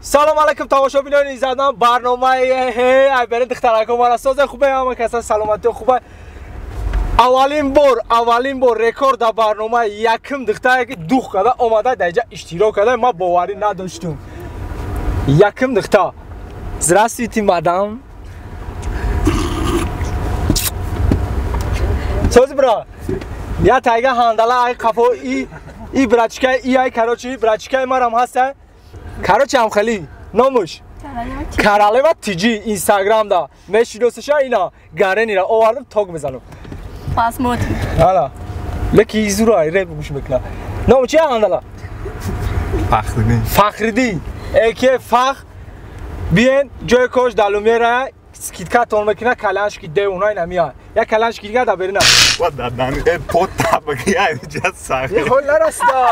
سلام علیکم تماشاچیان عزیزم برنامه ای برای دخترک ما ساز خوبه همه کسا سلامتی خوبه اولین بار رکورد در برنامه یکم دختر که دوخ کرده اومده در اینجا اشتراک کرده ما باوری نداشتم یکم دختر здравствуйте мадам سوز برا یا تایگه هندلا ای کافو ای برچکه ای کراچی برچکه ما هم هسته کراچی هم خیلی ناموش کراله و تیجی اینستاگرام دا میشناسش اینا گارنی را آوردم تاگ بزنم پاس موت حالا لکی زورای ریب گوش میکنه نام چیه هندلا فخردین اکی فخ بیان جای کوش دلومیره سکیتکا تون میکنه کلانش کی ده اونای نمیاد یا کلانش کی دیگه دا برینه و دادن پوت تابگی اینجا ساخته یه خول نرستا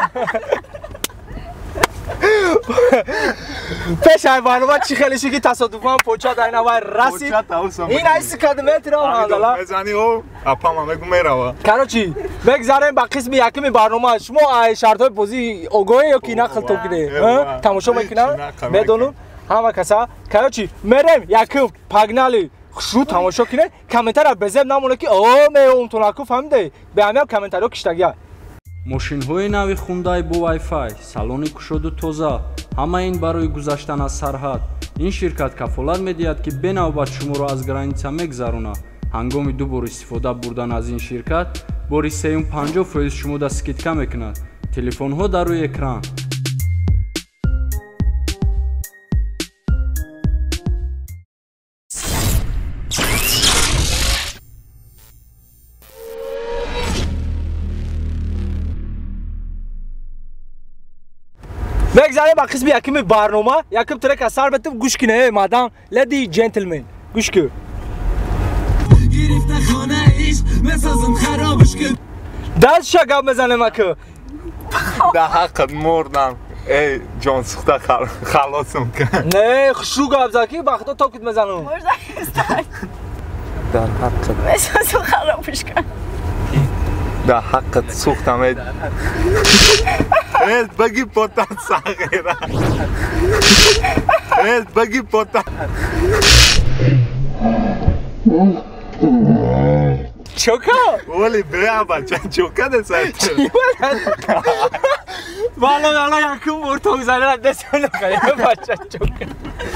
پیش های برنامه چی خیلی شکی تصادفاً پوچا در این هوای رسید این ایسی کدمت را هندلا بزنی او اپا ما بگو میروا کراچی بگذاریم با قسم یکمی برنامه شما شرطهای بازی اوگوه یا کی نخل تو کده تماشا میکنم بدونم همه کسا کراچی میریم یکم پگنالی شو تماشا کنه کامنتر را بزنم نمونه که اوه می اون تونکو فهمیده به همه کامنتر رو کشتگیه мошинҳои нави хундай бо Wi-Fi, салони кушоду тоза, ҳама ин барои гузаштан аз сарҳад. Ин ширкат кафолат медиҳад ки бенавбат шуморо аз граница мегзаронад. ҳангоми ду бор истифода бурдан аз ин ширкат, бори сеюм 50% шумода скидка мекунад. Телефонҳо дар рӯи экран. بگذاریم با قسم یکمی برنامه یکم ترک از سر بتیم گوش کنه مادام لدی جنتلمن گوش کن دست شگاب میزنه مکه در حقت مردم ای جان سخته خلاصم کن نه خشو گاب زاکی بخدا تا کت میزنم مرده استای در حقت مسازم خرابش کن در حقت سوختم ای بگی پوتان ساغیره بگی پوتان چوکا ولی بیا بچه چوکا دست والا یکم مرتوک زنه دستانه خیلی بچه چوکا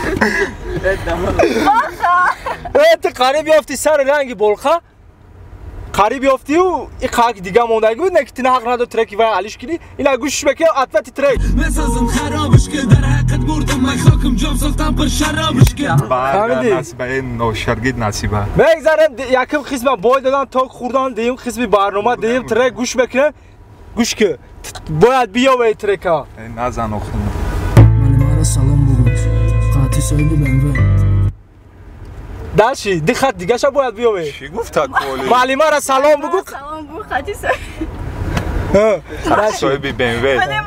تو قریب یافتی سر رنگی بلخه قریب یافتی و این خاک دیگه مونده بود نه که تنها حق نداره ترکی و علیش کنی اینا گوشش بکی عطفت ترک مسازم خرابش که در حقت بردم من خاکم جام ساختم پر شرابش که بعد نصیبه نوشرگید نصیبه بگذارم یکم قسم بای دادن تاک خوردن دیم قسم برنامه دیم ترک گوش بکنه گوش که باید بیا به ترک ها نزن اخونم من سلام بود قاطی سایدی بنوه داشی دی خط دیگه شو باید بیاوه چی گفت کلی معلمه را سلام بگو سلام بو خاطی سای سایبی بنوه بده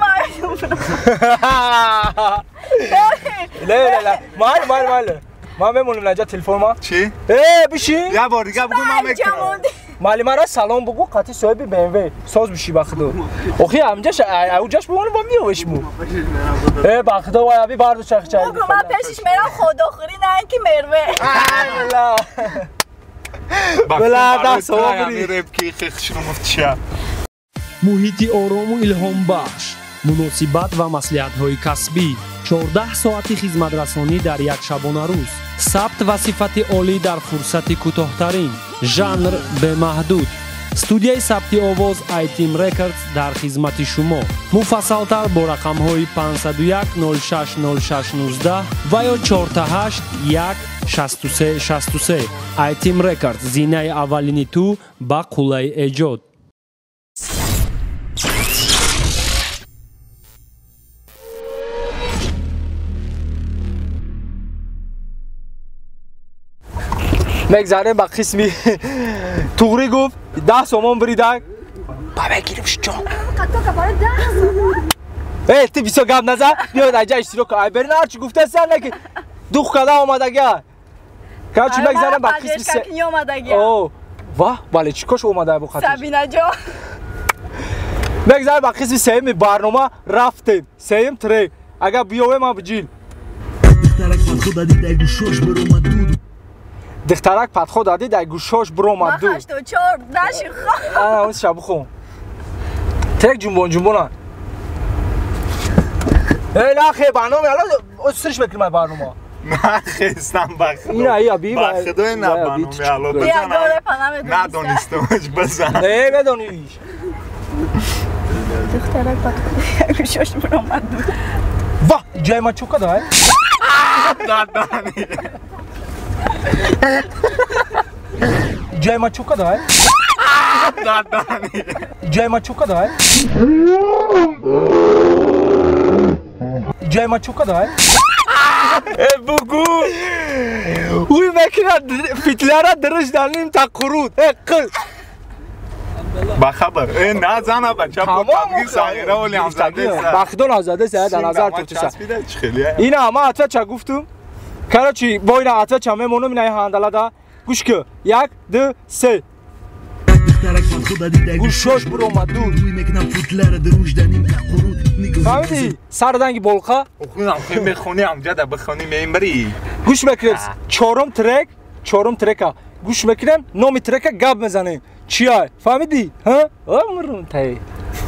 لا مال ما بمونم نجا تلفن ما چی؟ بشی یه بار دیگه بگو من میکنم معلمه را سلام بگو قطعی صاحبی بنوه ساز بشی بخدا اخی همجاش اوجاش بمونه با میوش مو بخدا و ابی باردو چخ چای بگو من پیشش میرم خداخوری نه اینکه مروه بلا دست ها بری ریب کی خیخ شنو مفتشه محیطی آرام و الهام بخش مناسبت و مصلحت‌های کسبی 14 ساعتی خدمت رسانی در یک شبانه روز ثبت و صفت عالی در فرصت کوتاه‌ترین ژانر به محدود استودیوی ثبت آواز آیتیم رکوردز در خدمت شما مفصل‌تر با رقم‌های 501 06 06 19 و یا 48 1 63 63 آیتیم رکوردز زینه اولینی تو با قولای ایجاد مگذاریم با قسمی توغری گفت 10 سومان بریدن بابا گیرمش جان تی بیسو گاب نزد بیاید اینجا اشتراک کنید برین هرچی گفته سر نکن دوخ کده آمده گه کارچی مگذاریم با قسمی اوه واه ولی چی کش اومده با خطش سبینه جان مگذاریم با قسمی سهیم برنامه رفتیم سهیم ترک اگر بیاوه ما بجیل دخترک پدخو دادی در گوشاش برومد دو 84 داشی خواه اون شب خون تک جنبون جنبونن ای نخی برنامه الان سرش بکنیم برنامه نه خیستم بخدو این ای ابی بخدو نه برنامه الان بیا بزن گوره پنامه ندانستمش بزن نه بدونیش دخترک پدخو گوشاش برومد دو واه جای من چوکا داره دادانی جای من چوکا داره دادانی جای من چوکا داره جای من چوکا داره بگو اوی مکنه فیتلره درش دانیم تا قرود قل بخبر نه زنه بچه پاپگی ساغیره ولی هم زده بخدون آزاده سه در نظر تو چه این همه حتفه چه گفتم کرا چی با این حتفه چه میمونو مینه هندله دا گوش که یک دو سه گوشاش برو اومد دور فهمیدی؟ سر دنگی بولقا خونم خیلی بخونی همجا دا بخونی میم بری گوش بکریم چهارم ترکه گوش بکریم نومی ترکه گب میزنیم چی های؟ فهمیدی؟ ها؟ امرون تایی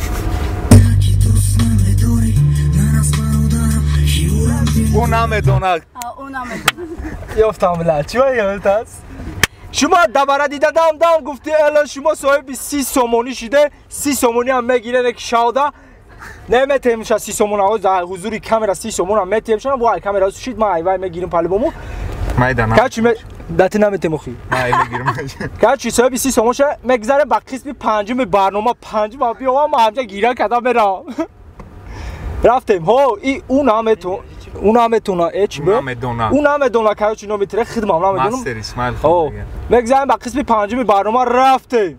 اونم دونه اونم یافتم بله چی های یادت هست؟ شما دبره دیده دم گفتی الان شما صاحب 30 سومونی شده 30 سومونی هم میگیره یک شاده نمیتیم میشه 30 سومون ها در حضوری کامera 30 سومون هم میتیم شما وای کامera شید ما ایوای میگیریم پاله بمو مایدانا کاچی دت نمیتیم خو ما میگیریم کاچی صاحب 30 سومون شه میگذره با قسم پنجم برنامه پنجم بیا ما همجا گیره کدا برا رفتیم ها این اونم تونه اچ به اونم دونه کاچی نو میتره خدمت نام میدونم مستر اسماعیل خو میگذره با قسم پنجم برنامه رفتیم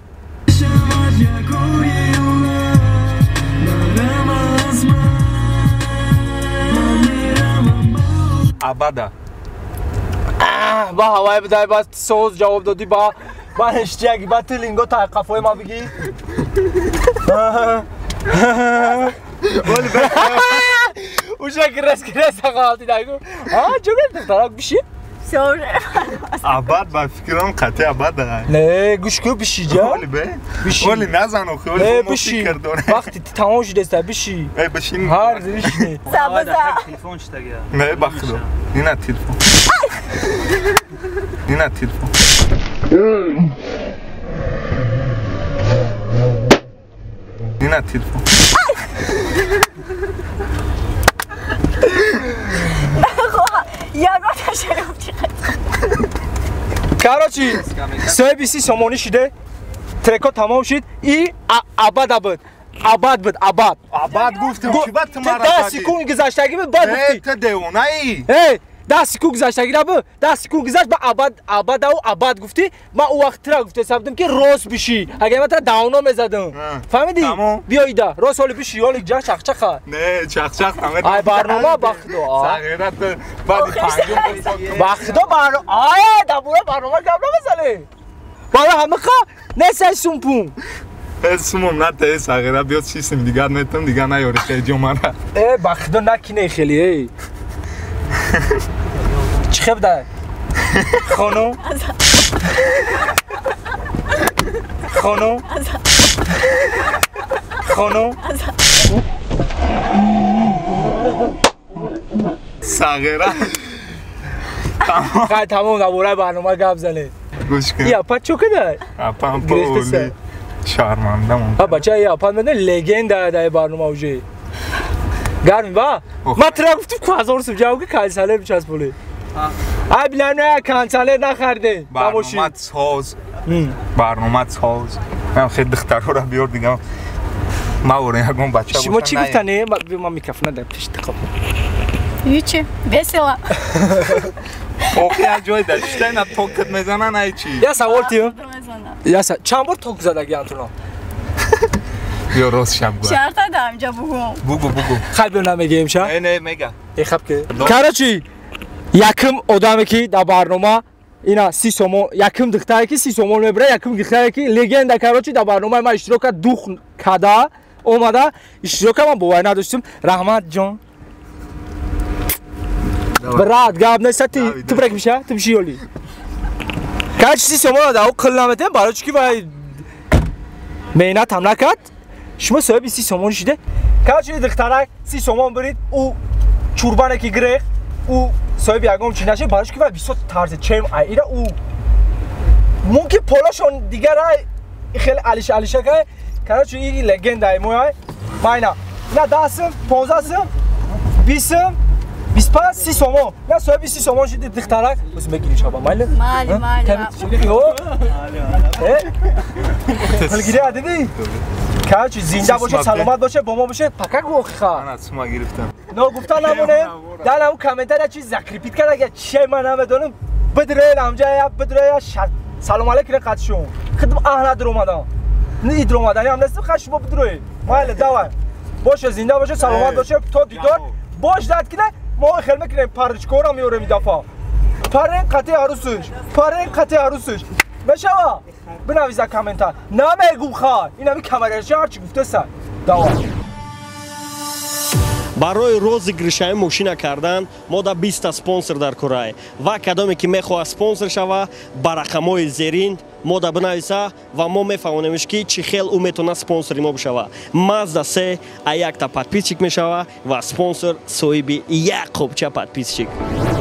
ابدا با هوای بدای با سوز جواب دادی با اشتیاقی با تلینگو تا قفای ما بگی اوشا گرس قالتی دایگو جوگل دخترک بشی سوره ابد با فکرم قطعی ابد نه گوش کو بشی جا بشی ولی نزنو خیلی بشی وقتی تمام شده است بشی بشین هر بشی سبزا تلفن چی تگه نه بخدو اینا تلفن اینا تلفن اینا تلفن یادم شرف کاراچی سه بیسی سومونی شده ترکو تمام شد ای ابد گفتم چی بعد تمارا ده سکون گذشتگی به بعد گفتی ته دیونایی ده سکون گذشتگی را به ده سکون گذشت به ابد گفتی من او وقت را گفته سبتم که راست بشی اگه من تا داونا میزدم فهمیدی بیا ایده راست حالی بشی حالی جا چخ نه چخ ای برنامه بخدو صغیرت بعد پنجم بخدو برنامه قبل بزنه بالا همه نه سومپون اسمم نه ته صغیرت بیاد چیزم دیگه نمیتونم دیگه نیاری خیلی جمعه بخدو نکنه خیلی چی خب ده خانم صغیرت خیلی تمام نبوره برنامه گفت زنه گوش کن یا پت چو کده اپام پولی شرمندم بچه یا پت منده لگند ده برنامه اوجه گرمی با ما ترا گفتم که هزار سو جاو که کانسالر بچسب پولی ای بلانه کانسالر نخرده برنامه ساز من خیلی دخترها را بیار دیگه ما ورن یکم بچه شما چی گفتنه ما میکروفون در پیش تقبل هیچی بسیار اوکی جای داشته نه توکت میزنن ای چی یا سوال تیو یا چند بار توک زدگی انتونا بیا راست شب گوه شرط دارم جا بگو خیلی نمیگیم شا نه میگه ای خب که کاراچی یکم آدمی که در برنامه اینا 30 سومون یکم دختری که 30 سومون میبره یکم دختری که لگند کاراچی در برنامه ما اشتراک دوخ کدا اومده اشتراک ما بوای نداشتیم رحمت جان брат гап нест ту брек миша ту миши ёли кач 30 сомон да қил наметем барои чӣ ки вай меҳнат ҳам накард шумо соҳиби 30 сомон шиде кач духтарак 30 сомон бирид ӯ чурбане ки гирех ӯ соҳиби ягон чӣ нашед барои чӣ ки вай бисёр тарзи чем ира ӯ мумкин полошон дигар хеле алишакай короче и легенда моя майна на 10 сом 15 сом 20 сом 25 30 сомон на соҳиби 30 сомон шиди духтарак бис мегирӣ шаба майли майли гирӣ адиди короче зинда боше саломат боше бо мо боше пака гуохиха ана сума гирифтам но гуфта намонем дар ҳамун комментария чиз закрипит кард агар чие ман намедонам бидроед ҳамҷая бидроя салом алейкум қатшум хидм аҳна дромадан ни дромадани ҳам нест ха шумо бидроед майли давай боше зинда боше саломат боше то дидор бош дад кида мо хел мекунем паричкора меорем идафа парен қати арусуш мешава бинавиза комментар намегум ха инами камераша ҳарчи гуфтаса давай барои розыгришаи мошина кардан мо да 20 та спонсор дар кораи ва кадоме ки мехоҳад спонсор шава ба рақамҳои зерин мо да бинависа ва мо мефаҳмонемш ки чӣ хел ӯ метавонад спонсори мо бишава Mazda 3 а якта подписчик мешава ва спонсор соҳиби як қопча подписчик